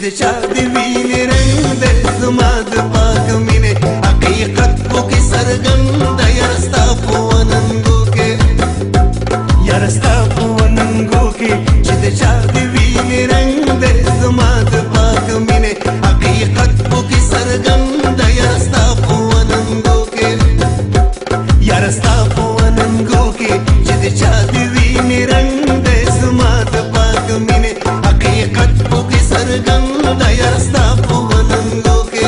د چا د وینې رنګ دی زما د پاک مینې حقیقت پکې څرګند دی یاره ستا په وننګو کې یاره ستا په وننګو کې چې د چا د وینې رنګ دی زما د پاک مینې حقیقت پکې څرګند دی یاره ستا په وننګو کې یاره ستا په وننګو کې چې د چا د وینې رنګ دی زما د پاک مینې حقیقت پکې څرګند دی یاره ستا په وننګو کې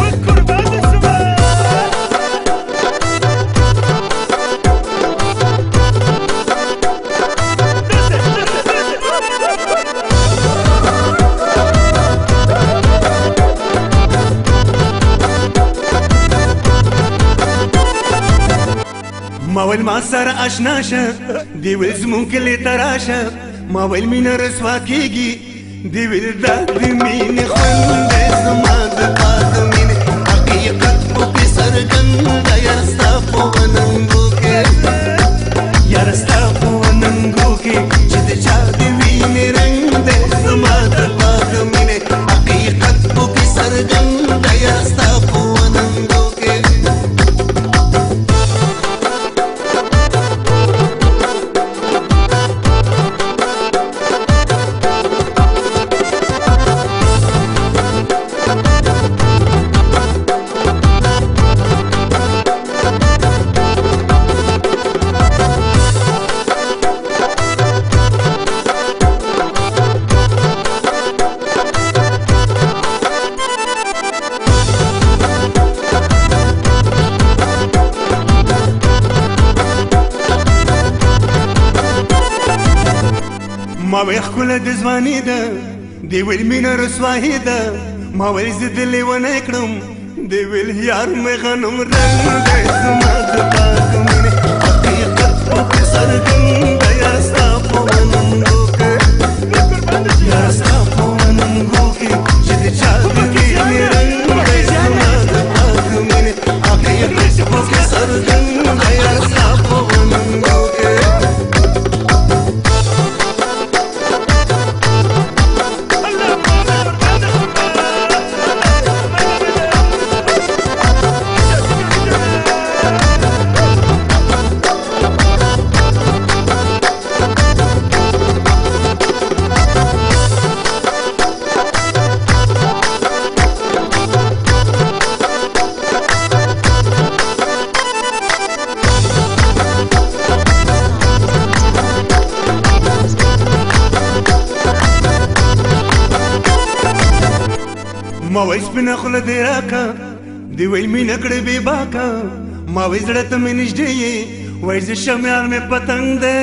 ما ویل ما سره اشنا شه دی ویل زمون کلی ته راشه ما ویل مینه رسوا کېږي دی ویل دا د مینې خوند دی زما د پاک مینې حقیقت پکې څرګند دی یاره ستا په وننګو کې یاره ستا په وننګو کې چې د چا د وینې رنګ دی زما د پاک مینې حقیقت پکې څرګند دی یاره ستا په وننګو کې ما ویل ښکله د ځواني ده دی ویل مینه رسوایي ده ما ویل زه د لیونی کړم دی ویل یار مې غنم رنګ دی زما د پاک مینې حقیقت پکې څرګند دی یاره ستا په وننګو کې یاره ستا په وننګو کې چې د چا د وینې رنګ دی زما د پاک مینې حقیقت پکې څرګند دی یاره ستا په وننګو کې ما ویل سپینه خوله دې راکه دی ویل مینه کړې بې باکه ما ویل زړه ته مې نږدې یې ویل زه شمیار مې پتنګ دی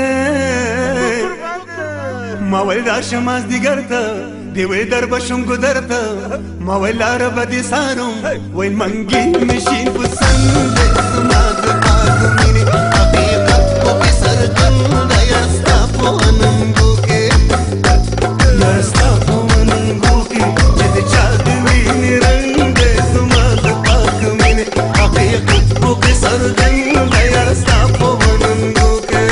ما ویل راشه مازدیګر ته دی ویل در به شم ګودر ته ما ویل لاره به دې څارم ویل منګي مې شین په سنګ دی زما د پاک مینې حقیقت پکې څرګند دی یاره ستا په وننګو کې یاره ستا په وننګو کې چې د چا د وینې رنګ دی زما د پاک مینې حقیقت پکې څرګند دی یاره ستا په وننګو کې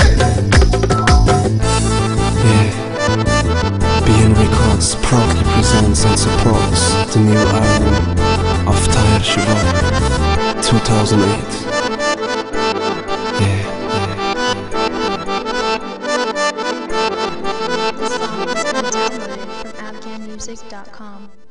BN Records proudly presents and supports the new album of Tahir Shival 2008. Downloaded from AfghanMusic.com.